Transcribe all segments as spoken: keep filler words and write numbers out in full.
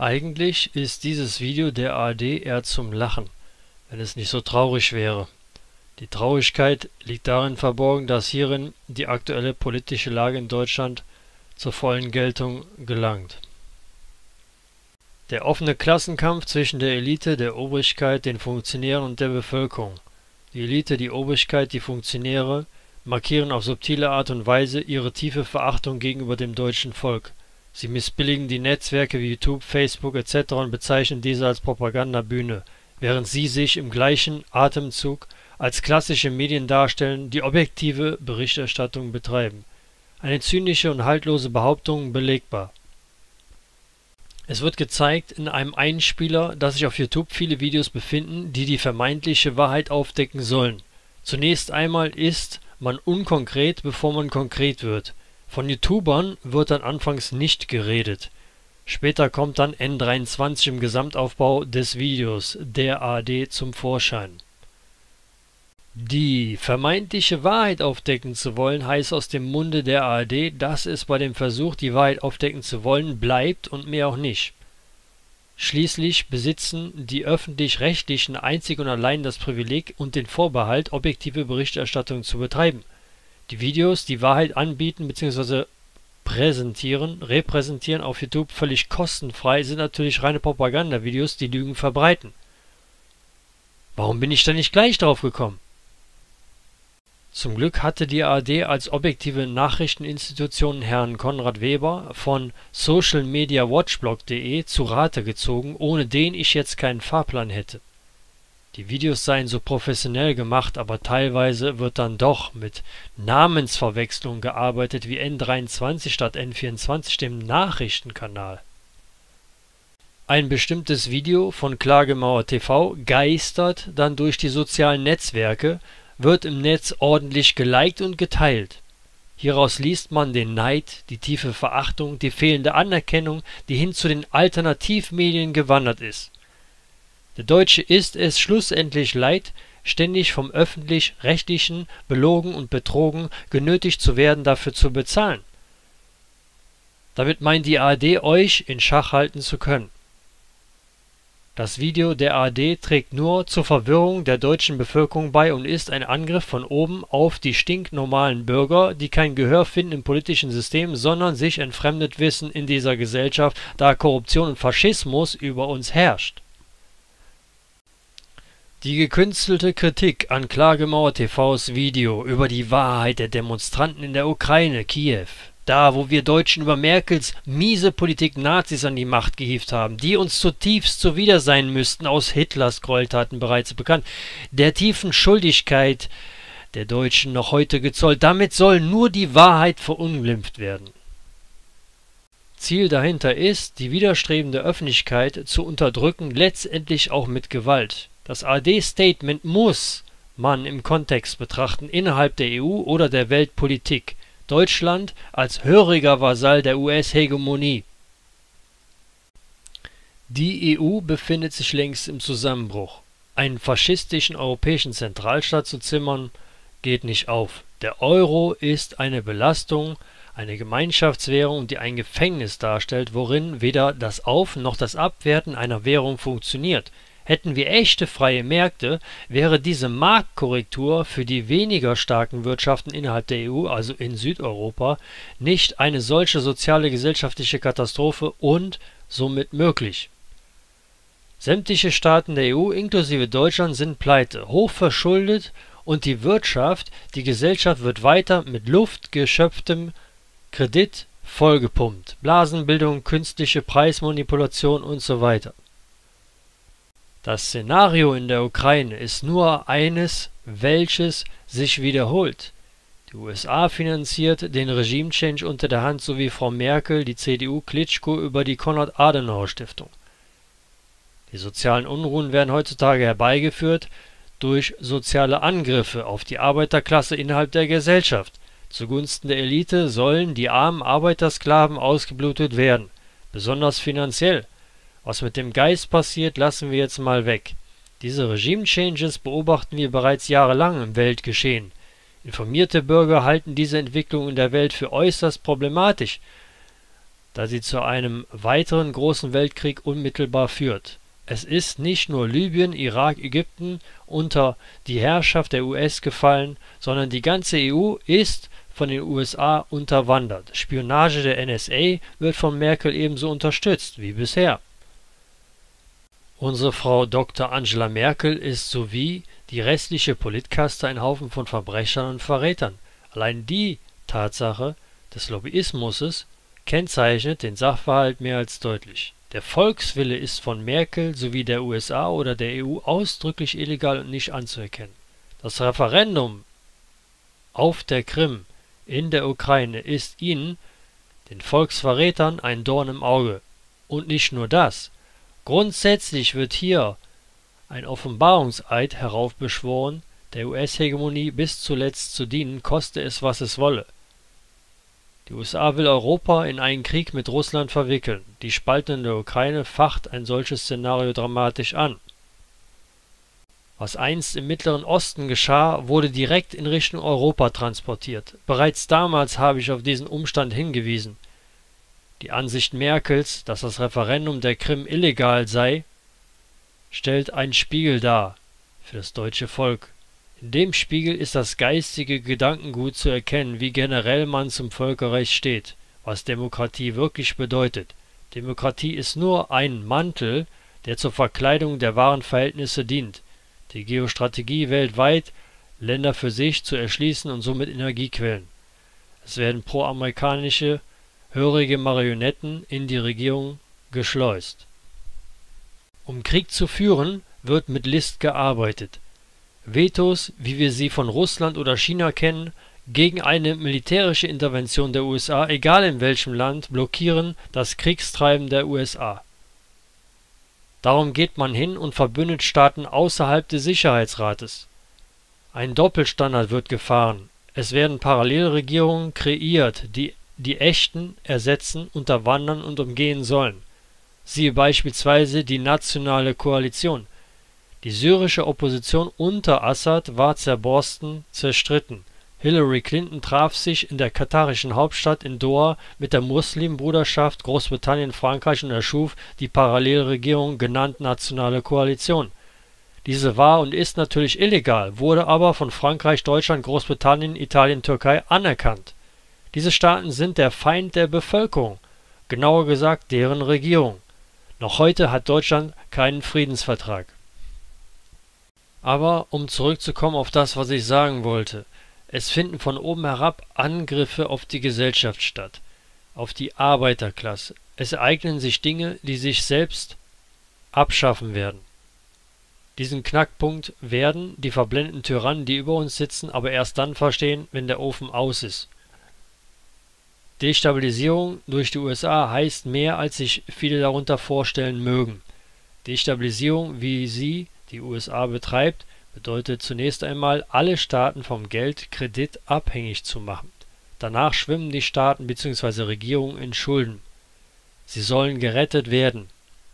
Eigentlich ist dieses Video der A R D eher zum Lachen, wenn es nicht so traurig wäre. Die Traurigkeit liegt darin verborgen, dass hierin die aktuelle politische Lage in Deutschland zur vollen Geltung gelangt. Der offene Klassenkampf zwischen der Elite, der Obrigkeit, den Funktionären und der Bevölkerung. Die Elite, die Obrigkeit, die Funktionäre markieren auf subtile Art und Weise ihre tiefe Verachtung gegenüber dem deutschen Volk. Sie missbilligen die Netzwerke wie YouTube, Facebook et cetera und bezeichnen diese als Propagandabühne, während sie sich im gleichen Atemzug als klassische Medien darstellen, die objektive Berichterstattung betreiben. Eine zynische und haltlose Behauptung, belegbar. Es wird gezeigt in einem Einspieler, dass sich auf YouTube viele Videos befinden, die die vermeintliche Wahrheit aufdecken sollen. Zunächst einmal ist man unkonkret, bevor man konkret wird. Von YouTubern wird dann anfangs nicht geredet. Später kommt dann N dreiundzwanzig im Gesamtaufbau des Videos der A R D zum Vorschein. Die vermeintliche Wahrheit aufdecken zu wollen, heißt aus dem Munde der A R D, dass es bei dem Versuch, die Wahrheit aufdecken zu wollen, bleibt und mehr auch nicht. Schließlich besitzen die Öffentlich-Rechtlichen einzig und allein das Privileg und den Vorbehalt, objektive Berichterstattung zu betreiben. Die Videos, die Wahrheit anbieten bzw. präsentieren, repräsentieren auf YouTube völlig kostenfrei, sind natürlich reine Propagandavideos, die Lügen verbreiten. Warum bin ich da nicht gleich drauf gekommen? Zum Glück hatte die A R D als objektive Nachrichteninstitution Herrn Konrad Weber von social media watchblog punkt de zu Rate gezogen, ohne den ich jetzt keinen Fahrplan hätte. Die Videos seien so professionell gemacht, aber teilweise wird dann doch mit Namensverwechslung gearbeitet wie N dreiundzwanzig statt N vierundzwanzig, dem Nachrichtenkanal. Ein bestimmtes Video von Klagemauer T V geistert dann durch die sozialen Netzwerke, wird im Netz ordentlich geliked und geteilt. Hieraus liest man den Neid, die tiefe Verachtung, die fehlende Anerkennung, die hin zu den Alternativmedien gewandert ist. Der Deutsche ist es schlussendlich leid, ständig vom Öffentlich-Rechtlichen belogen und betrogen, genötigt zu werden, dafür zu bezahlen. Damit meint die A R D, euch in Schach halten zu können. Das Video der A R D trägt nur zur Verwirrung der deutschen Bevölkerung bei und ist ein Angriff von oben auf die stinknormalen Bürger, die kein Gehör finden im politischen System, sondern sich entfremdet wissen in dieser Gesellschaft, da Korruption und Faschismus über uns herrscht. Die gekünstelte Kritik an Klagemauer T Vs Video über die Wahrheit der Demonstranten in der Ukraine, Kiew, da wo wir Deutschen über Merkels miese Politik Nazis an die Macht gehievt haben, die uns zutiefst zuwider sein müssten, aus Hitlers Gräueltaten bereits bekannt, der tiefen Schuldigkeit der Deutschen noch heute gezollt, damit soll nur die Wahrheit verunglimpft werden. Ziel dahinter ist, die widerstrebende Öffentlichkeit zu unterdrücken, letztendlich auch mit Gewalt. Das A R D-Statement muss man im Kontext betrachten, innerhalb der E U oder der Weltpolitik. Deutschland als höriger Vasall der U S-Hegemonie. Die E U befindet sich längst im Zusammenbruch. Einen faschistischen europäischen Zentralstaat zu zimmern, geht nicht auf. Der Euro ist eine Belastung, eine Gemeinschaftswährung, die ein Gefängnis darstellt, worin weder das Auf- noch das Abwerten einer Währung funktioniert. Hätten wir echte freie Märkte, wäre diese Marktkorrektur für die weniger starken Wirtschaften innerhalb der E U, also in Südeuropa, nicht eine solche soziale gesellschaftliche Katastrophe und somit möglich. Sämtliche Staaten der E U inklusive Deutschland sind pleite, hochverschuldet und die Wirtschaft, die Gesellschaft wird weiter mit luftgeschöpftem Kredit vollgepumpt. Blasenbildung, künstliche Preismanipulation und so weiter. Das Szenario in der Ukraine ist nur eines, welches sich wiederholt. Die U S A finanziert den Regime-Change unter der Hand sowie Frau Merkel, die C D U Klitschko über die Konrad-Adenauer-Stiftung. Die sozialen Unruhen werden heutzutage herbeigeführt durch soziale Angriffe auf die Arbeiterklasse innerhalb der Gesellschaft. Zugunsten der Elite sollen die armen Arbeitersklaven ausgeblutet werden, besonders finanziell. Was mit dem Geist passiert, lassen wir jetzt mal weg. Diese Regime-Changes beobachten wir bereits jahrelang im Weltgeschehen. Informierte Bürger halten diese Entwicklung in der Welt für äußerst problematisch. da sie zu einem weiteren großen Weltkrieg unmittelbar führt. Es ist nicht nur Libyen, Irak, Ägypten unter die Herrschaft der U S gefallen, sondern die ganze E U ist von den U S A unterwandert. Spionage der N S A wird von Merkel ebenso unterstützt wie bisher. Unsere Frau Doktor Angela Merkel ist sowie die restliche Politkaste ein Haufen von Verbrechern und Verrätern. Allein die Tatsache des Lobbyismus kennzeichnet den Sachverhalt mehr als deutlich. Der Volkswille ist von Merkel sowie der U S A oder der E U ausdrücklich illegal und nicht anzuerkennen. Das Referendum auf der Krim in der Ukraine ist ihnen, den Volksverrätern, ein Dorn im Auge. Und nicht nur das. Grundsätzlich wird hier ein Offenbarungseid heraufbeschworen, der U S-Hegemonie bis zuletzt zu dienen, koste es, was es wolle. Die U S A will Europa in einen Krieg mit Russland verwickeln. Die Spaltung in der Ukraine facht ein solches Szenario dramatisch an. Was einst im Mittleren Osten geschah, wurde direkt in Richtung Europa transportiert. Bereits damals habe ich auf diesen Umstand hingewiesen. Die Ansicht Merkels, dass das Referendum der Krim illegal sei, stellt einen Spiegel dar für das deutsche Volk. In dem Spiegel ist das geistige Gedankengut zu erkennen, wie generell man zum Völkerrecht steht, was Demokratie wirklich bedeutet. Demokratie ist nur ein Mantel, der zur Verkleidung der wahren Verhältnisse dient, die Geostrategie weltweit, Länder für sich zu erschließen und somit Energiequellen. Es werden pro-amerikanische, hörige Marionetten in die Regierung geschleust. Um Krieg zu führen, wird mit List gearbeitet. Vetos, wie wir sie von Russland oder China kennen, gegen eine militärische Intervention der U S A, egal in welchem Land, blockieren das Kriegstreiben der U S A. Darum geht man hin und verbündet Staaten außerhalb des Sicherheitsrates. Ein Doppelstandard wird gefahren. Es werden Parallelregierungen kreiert, die die echten ersetzen, unterwandern und umgehen sollen. Siehe beispielsweise die Nationale Koalition. Die syrische Opposition unter Assad war zerborsten, zerstritten. Hillary Clinton traf sich in der katarischen Hauptstadt in Doha mit der Muslimbruderschaft Großbritannien, Frankreich und erschuf die Parallelregierung genannt Nationale Koalition. Diese war und ist natürlich illegal, wurde aber von Frankreich, Deutschland, Großbritannien, Italien, Türkei anerkannt. Diese Staaten sind der Feind der Bevölkerung, genauer gesagt deren Regierung. Noch heute hat Deutschland keinen Friedensvertrag. Aber um zurückzukommen auf das, was ich sagen wollte, es finden von oben herab Angriffe auf die Gesellschaft statt, auf die Arbeiterklasse. Es ereignen sich Dinge, die sich selbst abschaffen werden. Diesen Knackpunkt werden die verblendeten Tyrannen, die über uns sitzen, aber erst dann verstehen, wenn der Ofen aus ist. Destabilisierung durch die U S A heißt mehr, als sich viele darunter vorstellen mögen. Destabilisierung, wie sie die U S A betreibt, bedeutet zunächst einmal, alle Staaten vom Geldkredit abhängig zu machen. Danach schwimmen die Staaten bzw. Regierungen in Schulden. Sie sollen gerettet werden.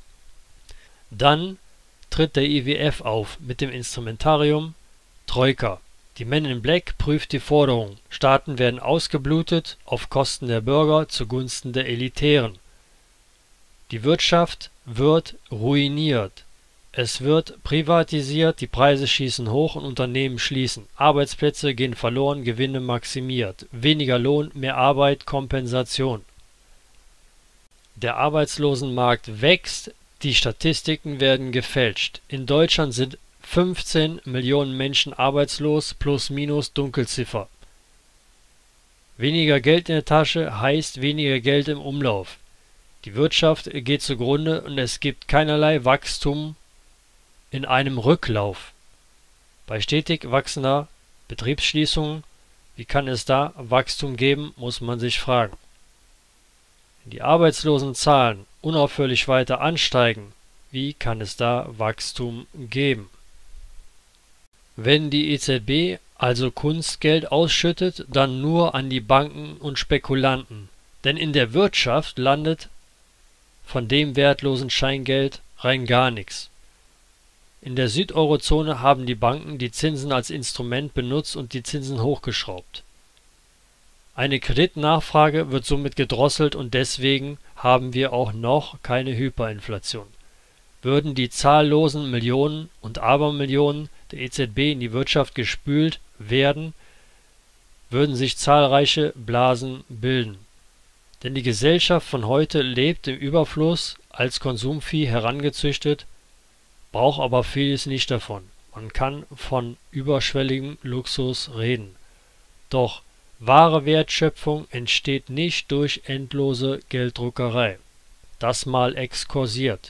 Dann tritt der I W F auf mit dem Instrumentarium Troika. Die Men in Black prüft die Forderung. Staaten werden ausgeblutet auf Kosten der Bürger zugunsten der Elitären. Die Wirtschaft wird ruiniert. Es wird privatisiert, die Preise schießen hoch und Unternehmen schließen. Arbeitsplätze gehen verloren, Gewinne maximiert. Weniger Lohn, mehr Arbeit, Kompensation. Der Arbeitslosenmarkt wächst, die Statistiken werden gefälscht. In Deutschland sind fünfzehn Millionen Menschen arbeitslos, plus minus Dunkelziffer. Weniger Geld in der Tasche heißt weniger Geld im Umlauf. Die Wirtschaft geht zugrunde und es gibt keinerlei Wachstum in einem Rücklauf. Bei stetig wachsender Betriebsschließungen, wie kann es da Wachstum geben, muss man sich fragen. Wenn die Arbeitslosenzahlen unaufhörlich weiter ansteigen, wie kann es da Wachstum geben? Wenn die E Z B also Kunstgeld ausschüttet, dann nur an die Banken und Spekulanten, denn in der Wirtschaft landet von dem wertlosen Scheingeld rein gar nichts. In der Südeurozone haben die Banken die Zinsen als Instrument benutzt und die Zinsen hochgeschraubt. Eine Kreditnachfrage wird somit gedrosselt und deswegen haben wir auch noch keine Hyperinflation. Würden die zahllosen Millionen und Abermillionen der E Z B in die Wirtschaft gespült werden, würden sich zahlreiche Blasen bilden. Denn die Gesellschaft von heute lebt im Überfluss, als Konsumvieh herangezüchtet, braucht aber vieles nicht davon. Man kann von überschwelligem Luxus reden. Doch wahre Wertschöpfung entsteht nicht durch endlose Gelddruckerei. Das mal exkursiert.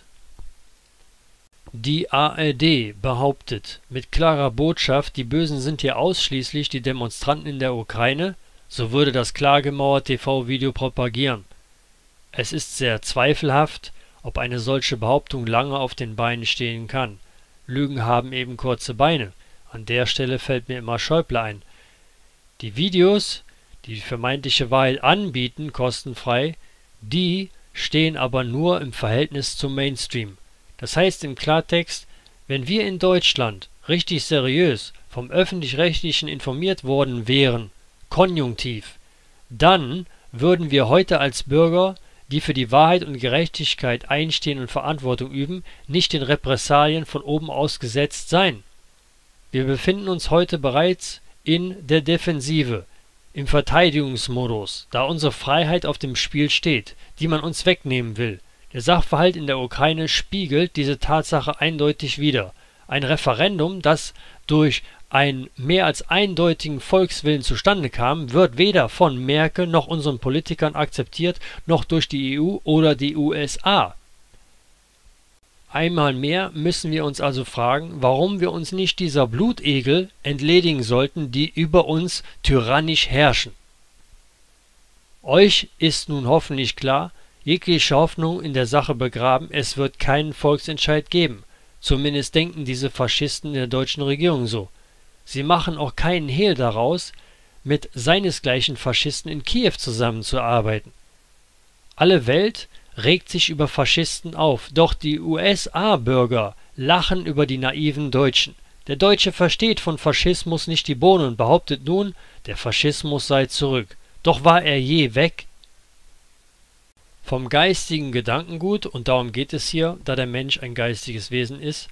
Die A R D behauptet mit klarer Botschaft, die Bösen sind hier ausschließlich die Demonstranten in der Ukraine, so würde das Klagemauer-T V-Video propagieren. Es ist sehr zweifelhaft, ob eine solche Behauptung lange auf den Beinen stehen kann. Lügen haben eben kurze Beine. An der Stelle fällt mir immer Schäuble ein. Die Videos, die die vermeintliche Wahrheit anbieten, kostenfrei, die stehen aber nur im Verhältnis zum Mainstream. Das heißt im Klartext, wenn wir in Deutschland richtig seriös vom Öffentlich-Rechtlichen informiert worden wären, konjunktiv, dann würden wir heute als Bürger, die für die Wahrheit und Gerechtigkeit einstehen und Verantwortung üben, nicht den Repressalien von oben ausgesetzt sein. Wir befinden uns heute bereits in der Defensive, im Verteidigungsmodus, da unsere Freiheit auf dem Spiel steht, die man uns wegnehmen will. Der Sachverhalt in der Ukraine spiegelt diese Tatsache eindeutig wider. Ein Referendum, das durch einen mehr als eindeutigen Volkswillen zustande kam, wird weder von Merkel noch unseren Politikern akzeptiert, noch durch die E U oder die U S A. Einmal mehr müssen wir uns also fragen, warum wir uns nicht dieser Blutegel entledigen sollten, die über uns tyrannisch herrschen. Euch ist nun hoffentlich klar, jegliche Hoffnung in der Sache begraben, es wird keinen Volksentscheid geben. Zumindest denken diese Faschisten in der deutschen Regierung so. Sie machen auch keinen Hehl daraus, mit seinesgleichen Faschisten in Kiew zusammenzuarbeiten. Alle Welt regt sich über Faschisten auf, doch die U S A-Bürger lachen über die naiven Deutschen. Der Deutsche versteht von Faschismus nicht die Bohne und behauptet nun, der Faschismus sei zurück. Doch war er je weg? Vom geistigen Gedankengut, und darum geht es hier, da der Mensch ein geistiges Wesen ist,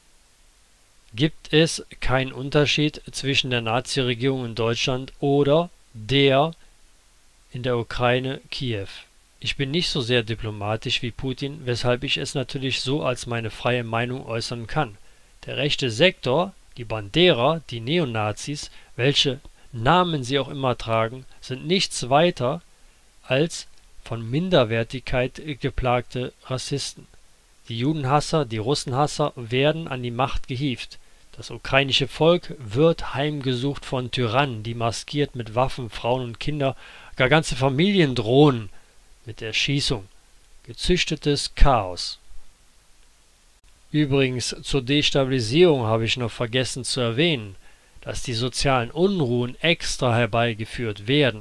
gibt es keinen Unterschied zwischen der Nazi-Regierung in Deutschland oder der in der Ukraine Kiew. Ich bin nicht so sehr diplomatisch wie Putin, weshalb ich es natürlich so als meine freie Meinung äußern kann. Der rechte Sektor, die Bandera, die Neonazis, welche Namen sie auch immer tragen, sind nichts weiter als von Minderwertigkeit geplagte Rassisten. Die Judenhasser, die Russenhasser werden an die Macht gehievt. Das ukrainische Volk wird heimgesucht von Tyrannen, die maskiert mit Waffen Frauen und Kinder, gar ganze Familien drohen mit Erschießung. Gezüchtetes Chaos. Übrigens, zur Destabilisierung habe ich noch vergessen zu erwähnen, dass die sozialen Unruhen extra herbeigeführt werden.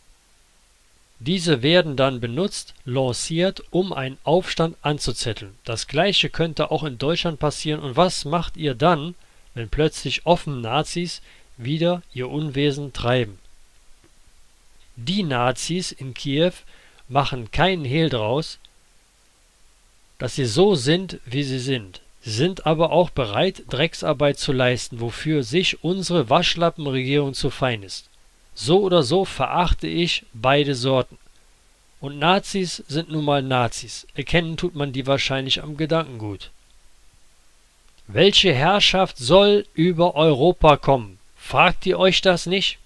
Diese werden dann benutzt, lanciert, um einen Aufstand anzuzetteln. Das gleiche könnte auch in Deutschland passieren. Und was macht ihr dann, wenn plötzlich offen Nazis wieder ihr Unwesen treiben? Die Nazis in Kiew machen keinen Hehl draus, dass sie so sind, wie sie sind. Sie sind aber auch bereit, Drecksarbeit zu leisten, wofür sich unsere Waschlappenregierung zu fein ist. So oder so verachte ich beide Sorten. Und Nazis sind nun mal Nazis. Erkennen tut man die wahrscheinlich am Gedankengut. Welche Herrschaft soll über Europa kommen? Fragt ihr euch das nicht?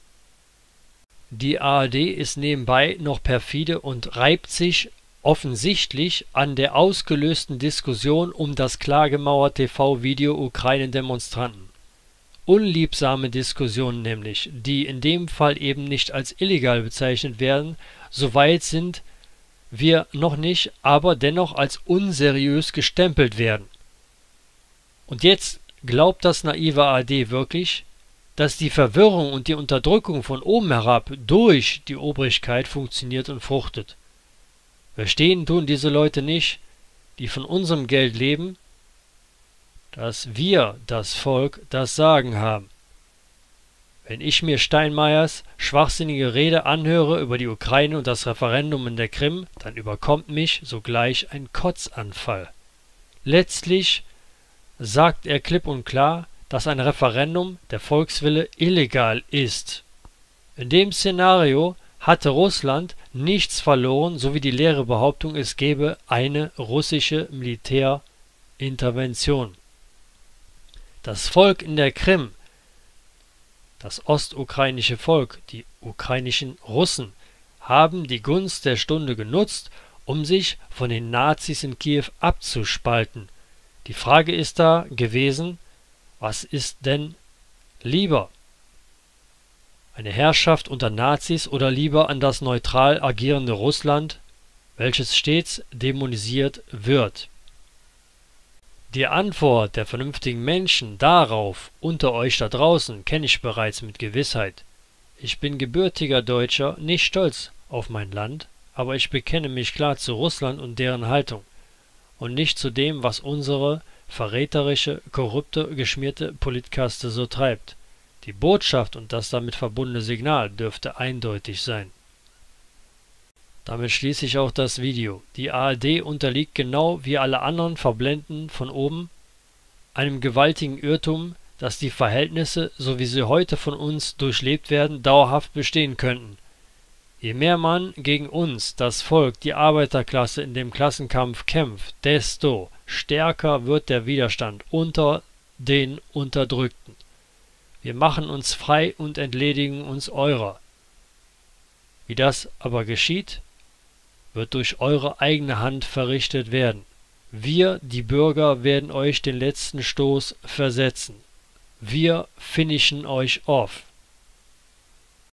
Die A R D ist nebenbei noch perfide und reibt sich offensichtlich an der ausgelösten Diskussion um das Klagemauer-T V-Video Ukraine-Demonstranten. Unliebsame Diskussionen nämlich, die in dem Fall eben nicht als illegal bezeichnet werden, soweit sind wir noch nicht, aber dennoch als unseriös gestempelt werden. Und jetzt glaubt das naive A R D wirklich, dass die Verwirrung und die Unterdrückung von oben herab durch die Obrigkeit funktioniert und fruchtet. Verstehen tun diese Leute nicht, die von unserem Geld leben, dass wir, das Volk, das Sagen haben. Wenn ich mir Steinmeiers schwachsinnige Rede anhöre über die Ukraine und das Referendum in der Krim, dann überkommt mich sogleich ein Kotzanfall. Letztlich sagt er klipp und klar, dass ein Referendum, der Volkswille, illegal ist. In dem Szenario hatte Russland nichts verloren, so wie die leere Behauptung, es gebe eine russische Militärintervention. Das Volk in der Krim, das ostukrainische Volk, die ukrainischen Russen, haben die Gunst der Stunde genutzt, um sich von den Nazis in Kiew abzuspalten. Die Frage ist da gewesen, was ist denn lieber? Eine Herrschaft unter Nazis oder lieber an das neutral agierende Russland, welches stets dämonisiert wird? Die Antwort der vernünftigen Menschen darauf, unter euch da draußen, kenne ich bereits mit Gewissheit. Ich bin gebürtiger Deutscher, nicht stolz auf mein Land, aber ich bekenne mich klar zu Russland und deren Haltung und nicht zu dem, was unsere verräterische, korrupte, geschmierte Politkaste so treibt. Die Botschaft und das damit verbundene Signal dürfte eindeutig sein. Damit schließe ich auch das Video. Die A R D unterliegt genau wie alle anderen Verblenden von oben einem gewaltigen Irrtum, dass die Verhältnisse, so wie sie heute von uns durchlebt werden, dauerhaft bestehen könnten. Je mehr man gegen uns, das Volk, die Arbeiterklasse in dem Klassenkampf kämpft, desto stärker wird der Widerstand unter den Unterdrückten. Wir machen uns frei und entledigen uns eurer. Wie das aber geschieht, wird durch eure eigene Hand verrichtet werden. Wir, die Bürger, werden euch den letzten Stoß versetzen. Wir finishen euch off.